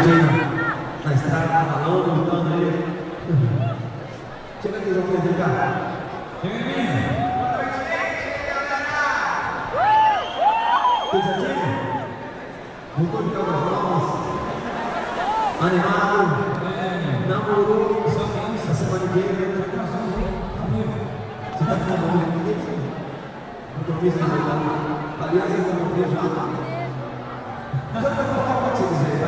gente aí na estrada, falando, lutando aí. Chega aqui, João Pedro, vem cá. Chega aqui. Tudo certinho? Voltou de Caldas, animado, namorou, a semana inteira. Você está com uma mulher aqui? Não estou pensando em nada. Aliás, eu não vejo nada. Já vai falar o que você dizer.